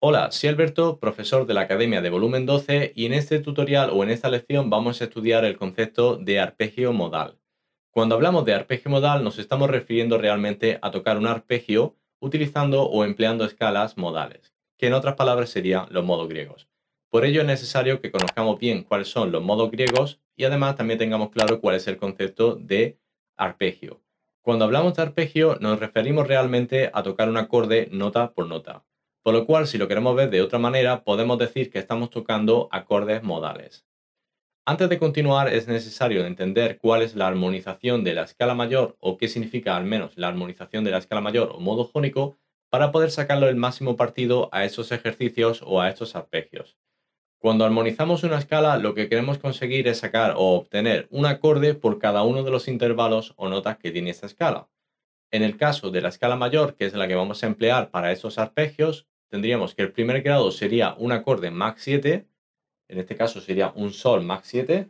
Hola, soy Alberto, profesor de la Academia de Volumen 12 y en este tutorial o en esta lección vamos a estudiar el concepto de arpegio modal. Cuando hablamos de arpegio modal nos estamos refiriendo realmente a tocar un arpegio utilizando o empleando escalas modales, que en otras palabras serían los modos griegos. Por ello es necesario que conozcamos bien cuáles son los modos griegos y además también tengamos claro cuál es el concepto de arpegio. Cuando hablamos de arpegio nos referimos realmente a tocar un acorde nota por nota. Por lo cual, si lo queremos ver de otra manera, podemos decir que estamos tocando acordes modales. Antes de continuar, es necesario entender cuál es la armonización de la escala mayor o qué significa al menos la armonización de la escala mayor o modo jónico para poder sacarle el máximo partido a esos ejercicios o a estos arpegios. Cuando armonizamos una escala, lo que queremos conseguir es sacar o obtener un acorde por cada uno de los intervalos o notas que tiene esta escala. En el caso de la escala mayor, que es la que vamos a emplear para estos arpegios, tendríamos que el primer grado sería un acorde Mach 7, en este caso sería un Sol Mach 7.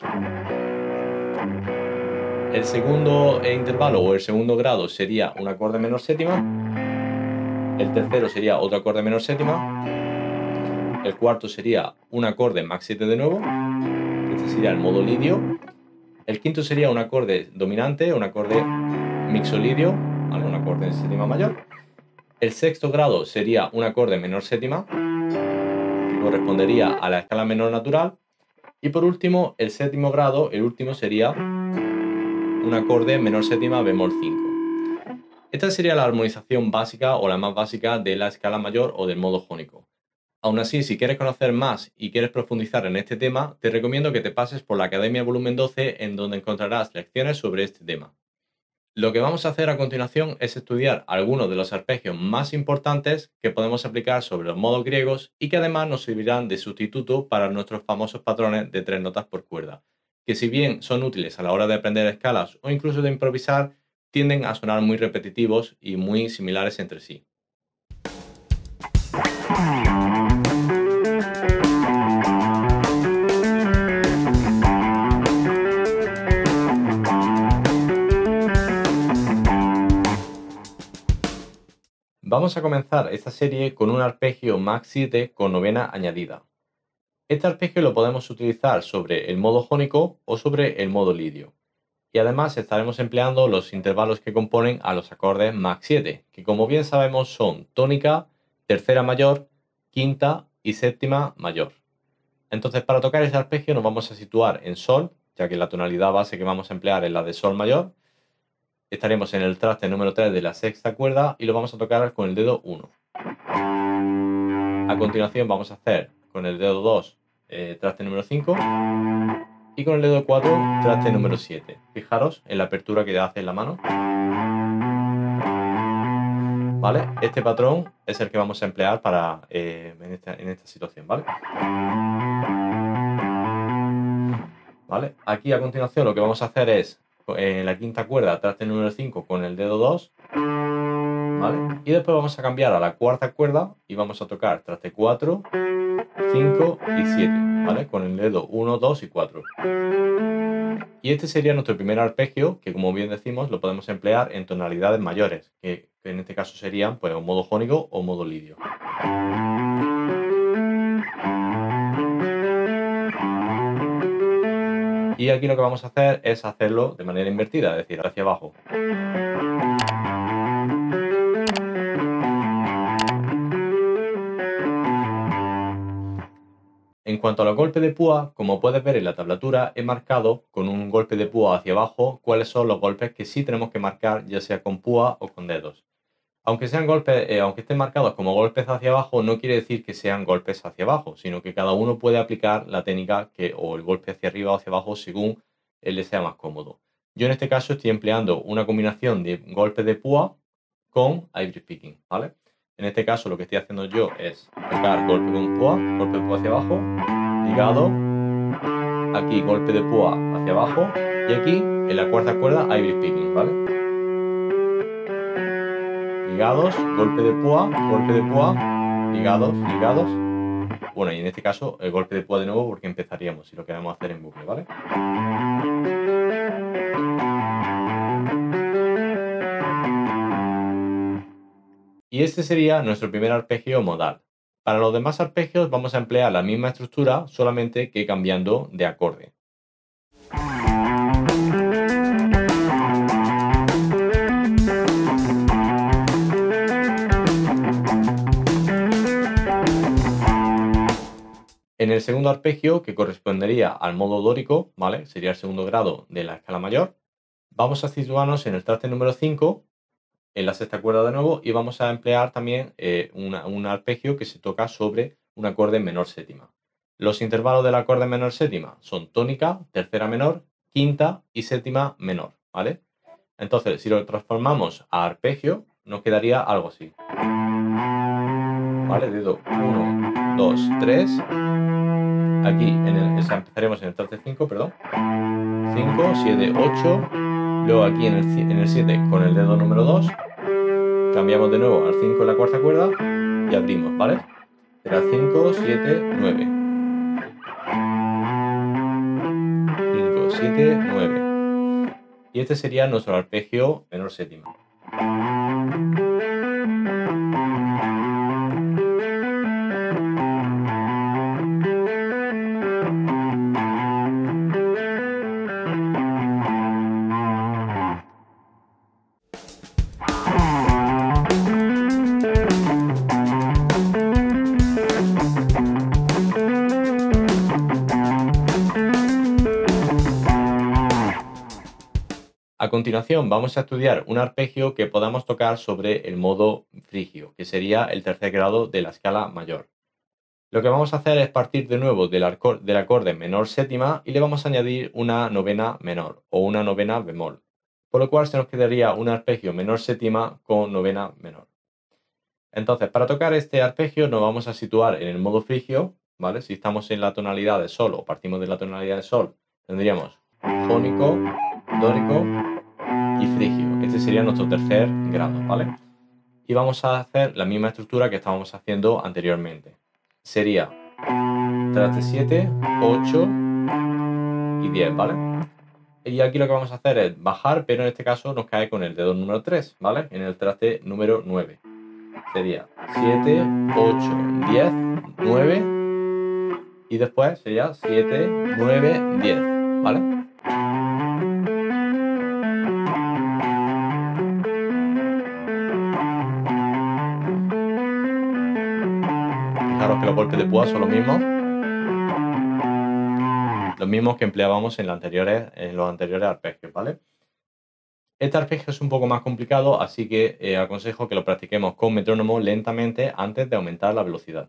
El segundo intervalo o el segundo grado sería un acorde menor séptima. El tercero sería otro acorde menor séptima. El cuarto sería un acorde Mach 7 de nuevo. Este sería el modo lidio. El quinto sería un acorde dominante, un acorde mixolidio, ¿vale? Un acorde en séptima mayor. El sexto grado sería un acorde menor séptima, que correspondería a la escala menor natural. Y por último, el séptimo grado, el último sería un acorde menor séptima bemol 5. Esta sería la armonización básica o la más básica de la escala mayor o del modo jónico. Aún así, si quieres conocer más y quieres profundizar en este tema, te recomiendo que te pases por la Academia Volumen 12 en donde encontrarás lecciones sobre este tema. Lo que vamos a hacer a continuación es estudiar algunos de los arpegios más importantes que podemos aplicar sobre los modos griegos y que además nos servirán de sustituto para nuestros famosos patrones de 3 notas por cuerda, que si bien son útiles a la hora de aprender escalas o incluso de improvisar, tienden a sonar muy repetitivos y muy similares entre sí. Vamos a comenzar esta serie con un arpegio Mach 7 con novena añadida. Este arpegio lo podemos utilizar sobre el modo jónico o sobre el modo lidio. Y además estaremos empleando los intervalos que componen a los acordes Mach 7, que como bien sabemos son tónica, tercera mayor, quinta y séptima mayor. Entonces para tocar este arpegio nos vamos a situar en Sol, ya que la tonalidad base que vamos a emplear es la de Sol mayor. Estaremos en el traste número 3 de la sexta cuerda y lo vamos a tocar con el dedo 1. A continuación vamos a hacer con el dedo 2 traste número 5 y con el dedo 4 traste número 7. Fijaros en la apertura que hace en la mano. ¿Vale? Este patrón es el que vamos a emplear para, en esta situación, ¿vale? ¿Vale? Aquí a continuación lo que vamos a hacer es en la quinta cuerda traste número 5 con el dedo 2, ¿vale? Y después vamos a cambiar a la cuarta cuerda y vamos a tocar traste 4, 5 y 7, ¿vale? Con el dedo 1, 2 y 4. Y este sería nuestro primer arpegio, que como bien decimos lo podemos emplear en tonalidades mayores, que en este caso serían pues, un modo jónico o modo lidio. Y aquí lo que vamos a hacer es hacerlo de manera invertida, es decir, hacia abajo. En cuanto a los golpes de púa, como puedes ver en la tablatura, he marcado con un golpe de púa hacia abajo cuáles son los golpes que sí tenemos que marcar, ya sea con púa o con dedos. Aunque sean golpes, aunque estén marcados como golpes hacia abajo, no quiere decir que sean golpes hacia abajo, sino que cada uno puede aplicar la técnica o el golpe hacia arriba o hacia abajo según él le sea más cómodo. Yo en este caso estoy empleando una combinación de golpes de púa con ivory picking, ¿vale? En este caso lo que estoy haciendo yo es tocar golpe con púa, golpe de púa hacia abajo, ligado, aquí golpe de púa hacia abajo y aquí en la cuarta cuerda ivory picking, ¿vale? Ligados, golpe de púa, ligados, ligados. Bueno, y en este caso el golpe de púa de nuevo porque empezaríamos si lo queremos hacer en bucle, ¿vale? Y este sería nuestro primer arpegio modal. Para los demás arpegios vamos a emplear la misma estructura, solamente que cambiando de acorde. En el segundo arpegio, que correspondería al modo dórico, ¿vale? Sería el segundo grado de la escala mayor, vamos a situarnos en el traste número 5, en la sexta cuerda de nuevo, y vamos a emplear también un arpegio que se toca sobre un acorde menor séptima. Los intervalos del acorde menor séptima son tónica, tercera menor, quinta y séptima menor, ¿vale? Entonces, si lo transformamos a arpegio, nos quedaría algo así. ¿Vale? Dedo 1, 2, 3. Aquí empezaremos en el traste 5, perdón. 5, 7, 8. Luego aquí en el 7 con el dedo número 2. Cambiamos de nuevo al 5 en la cuarta cuerda y abrimos, ¿vale? Será 5, 7, 9. 5, 7, 9. Y este sería nuestro arpegio menor séptima. A continuación vamos a estudiar un arpegio que podamos tocar sobre el modo frigio, que sería el tercer grado de la escala mayor. Lo que vamos a hacer es partir de nuevo del acorde menor séptima y le vamos a añadir una novena menor o una novena bemol, por lo cual se nos quedaría un arpegio menor séptima con novena menor. Entonces, para tocar este arpegio nos vamos a situar en el modo frigio, ¿vale? Si estamos en la tonalidad de sol o partimos de la tonalidad de sol, tendríamos jónico, dórico y frigio. Este sería nuestro tercer grado, ¿vale? Y vamos a hacer la misma estructura que estábamos haciendo anteriormente. Sería traste 7, 8 y 10, ¿vale? Y aquí lo que vamos a hacer es bajar, pero en este caso nos cae con el dedo número 3, ¿vale? En el traste número 9. Sería 7, 8, 10, 9 y después sería 7, 9, 10, ¿vale? Fijaros que los golpes de púa son los mismos que empleábamos en los anteriores arpegios, ¿vale? Este arpegio es un poco más complicado, así que aconsejo que lo practiquemos con metrónomo lentamente antes de aumentar la velocidad.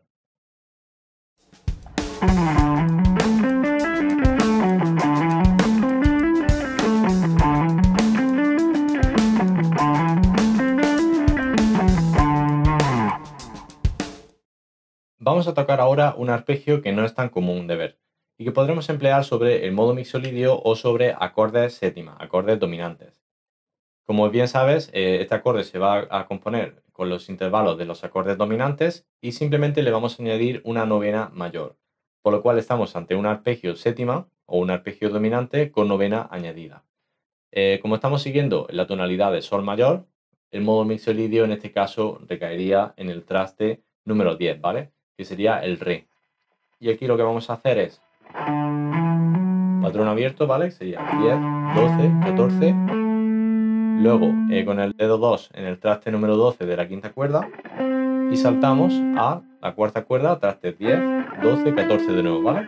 Vamos a tocar ahora un arpegio que no es tan común de ver y que podremos emplear sobre el modo mixolidio o sobre acordes séptima, acordes dominantes. Como bien sabes, este acorde se va a componer con los intervalos de los acordes dominantes y simplemente le vamos a añadir una novena mayor, por lo cual estamos ante un arpegio séptima o un arpegio dominante con novena añadida. Como estamos siguiendo la tonalidad de sol mayor, el modo mixolidio en este caso recaería en el traste número 10, ¿vale? Que sería el re. Y aquí lo que vamos a hacer es patrón abierto, ¿vale? Sería 10, 12, 14. Luego, con el dedo 2 en el traste número 12 de la quinta cuerda y saltamos a la cuarta cuerda, traste 10, 12, 14 de nuevo, ¿vale?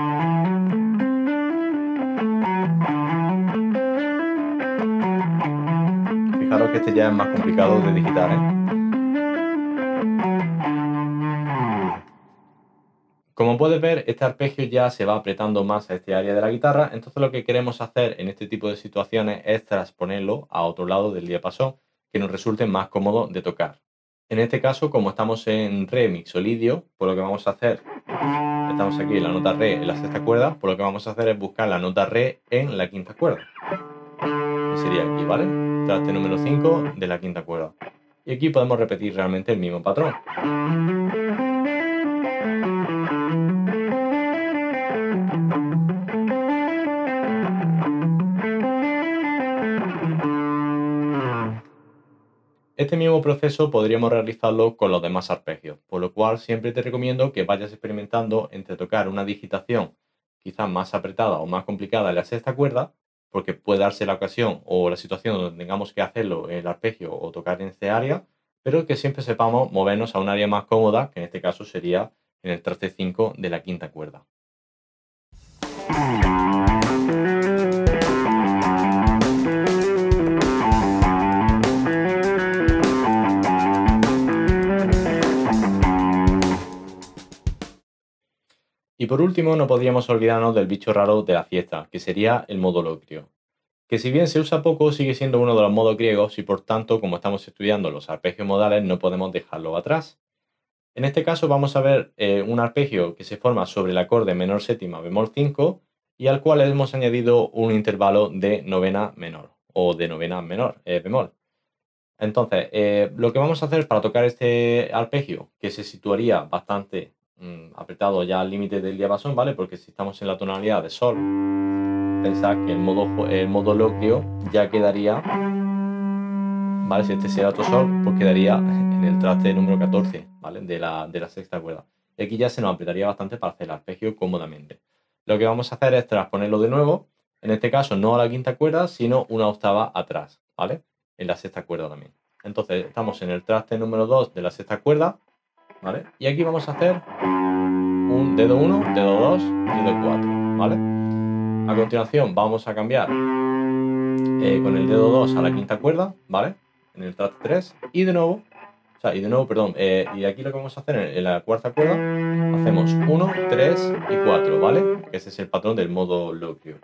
Fijaros que este ya es más complicado de digitar, ¿eh? Como puedes ver, este arpegio ya se va apretando más a este área de la guitarra, entonces lo que queremos hacer en este tipo de situaciones es transponerlo a otro lado del diapasón que nos resulte más cómodo de tocar. En este caso, como estamos en re mixolidio, pues lo que vamos a hacer, estamos aquí en la nota re en la sexta cuerda, pues lo que vamos a hacer es buscar la nota re en la quinta cuerda. Que sería aquí, ¿vale? Traste número 5 de la quinta cuerda. Y aquí podemos repetir realmente el mismo patrón. Este Este mismo proceso podríamos realizarlo con los demás arpegios, por lo cual siempre te recomiendo que vayas experimentando entre tocar una digitación quizás más apretada o más complicada en la sexta cuerda, porque puede darse la ocasión o la situación donde tengamos que hacerlo en el arpegio o tocar en este área, pero que siempre sepamos movernos a un área más cómoda, que en este caso sería en el traste 5 de la quinta cuerda. Y por último, no podríamos olvidarnos del bicho raro de la fiesta, que sería el modo locrio, que si bien se usa poco, sigue siendo uno de los modos griegos y por tanto, como estamos estudiando los arpegios modales, no podemos dejarlo atrás. En este caso vamos a ver un arpegio que se forma sobre el acorde menor séptima bemol 5 y al cual hemos añadido un intervalo de novena menor o de novena menor bemol. Entonces, lo que vamos a hacer para tocar este arpegio, que se situaría bastante apretado ya al límite del diapasón, ¿vale? Porque si estamos en la tonalidad de sol, pensad que el modo locrio ya quedaría, ¿vale? Si este sería otro sol, pues quedaría en el traste número 14, ¿vale? De la sexta cuerda. Y aquí ya se nos apretaría bastante para hacer el arpegio cómodamente. Lo que vamos a hacer es transponerlo de nuevo, en este caso no a la quinta cuerda, sino una octava atrás, ¿vale? En la sexta cuerda también. Entonces estamos en el traste número 2 de la sexta cuerda, ¿vale? Y aquí vamos a hacer un dedo 1, dedo 2, dedo 4, ¿vale? A continuación vamos a cambiar con el dedo 2 a la quinta cuerda, ¿vale? En el traste 3 y de nuevo, y aquí lo que vamos a hacer en la cuarta cuerda, hacemos 1, 3 y 4, ¿vale? Que ese es el patrón del modo locrio.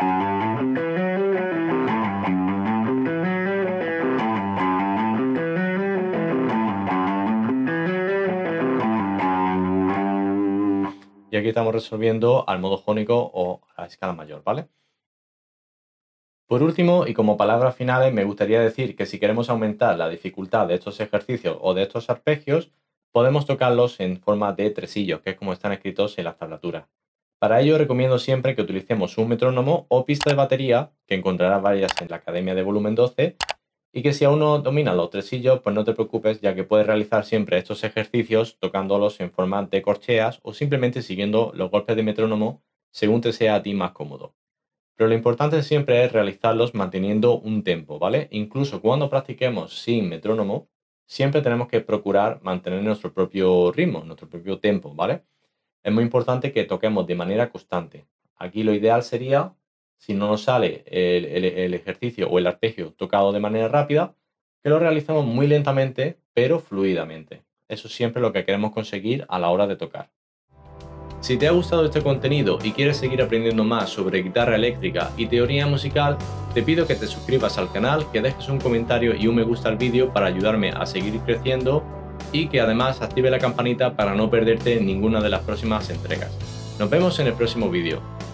Y aquí estamos resolviendo al modo jónico o a la escala mayor, ¿vale? Por último, y como palabras finales, me gustaría decir que si queremos aumentar la dificultad de estos ejercicios o de estos arpegios, podemos tocarlos en forma de tresillos, que es como están escritos en las tablaturas. Para ello recomiendo siempre que utilicemos un metrónomo o pista de batería, que encontrarás varias en la Academia de Volumen 12, y que si aún no dominas los tresillos, pues no te preocupes, ya que puedes realizar siempre estos ejercicios tocándolos en forma de corcheas o simplemente siguiendo los golpes de metrónomo según te sea a ti más cómodo. Pero lo importante siempre es realizarlos manteniendo un tempo, ¿vale? Incluso cuando practiquemos sin metrónomo, siempre tenemos que procurar mantener nuestro propio ritmo, nuestro propio tempo, ¿vale? Es muy importante que toquemos de manera constante. Aquí lo ideal sería, si no nos sale el ejercicio o el arpegio tocado de manera rápida, que lo realicemos muy lentamente, pero fluidamente. Eso es siempre lo que queremos conseguir a la hora de tocar. Si te ha gustado este contenido y quieres seguir aprendiendo más sobre guitarra eléctrica y teoría musical, te pido que te suscribas al canal, que dejes un comentario y un me gusta al vídeo para ayudarme a seguir creciendo y que además active la campanita para no perderte ninguna de las próximas entregas. Nos vemos en el próximo vídeo.